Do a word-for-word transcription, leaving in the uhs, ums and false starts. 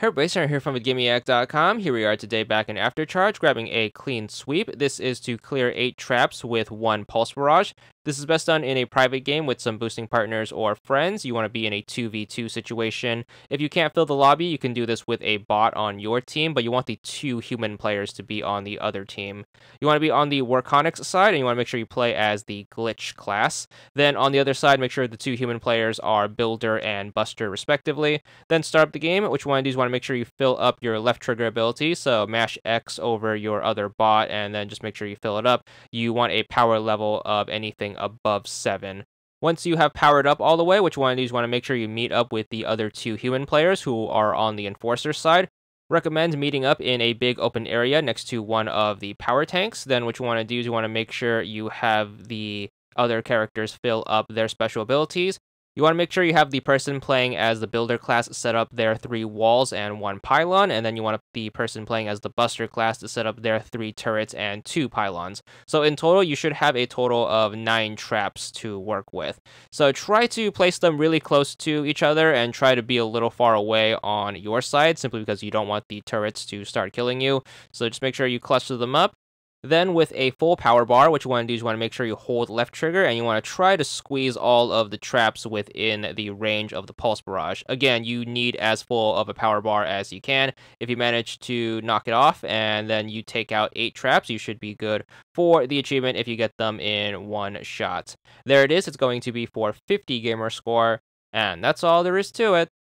Hey everybody, here from Gimiac dot com. Here we are today back in Aftercharge, grabbing a clean sweep. This is to clear eight traps with one Pulse Barrage. This is best done in a private game with some boosting partners or friends. You want to be in a two v two situation. If you can't fill the lobby, you can do this with a bot on your team, but you want the two human players to be on the other team. You want to be on the Warconics side, and you want to make sure you play as the Glitch class. Then on the other side, make sure the two human players are Builder and Buster respectively. Then start up the game. What you want to do is you want to make sure you fill up your left trigger ability, so mash X over your other bot, and then just make sure you fill it up. You want a power level of anything above seven. Once you have powered up all the way, what you want to do is you want to make sure you meet up with the other two human players who are on the Enforcer side. Recommend meeting up in a big open area next to one of the power tanks. Then what you want to do is you want to make sure you have the other characters fill up their special abilities. You want to make sure you have the person playing as the Builder class set up their three walls and one pylon, and then you want the person playing as the Buster class to set up their three turrets and two pylons. So in total, you should have a total of nine traps to work with. So try to place them really close to each other and try to be a little far away on your side, simply because you don't want the turrets to start killing you. So just make sure you cluster them up. Then with a full power bar, what you want to do is you want to make sure you hold left trigger and you want to try to squeeze all of the traps within the range of the Pulse Barrage. Again, you need as full of a power bar as you can. If you manage to knock it off and then you take out eight traps, you should be good for the achievement if you get them in one shot. There it is. It's going to be for fifty gamer score, and that's all there is to it.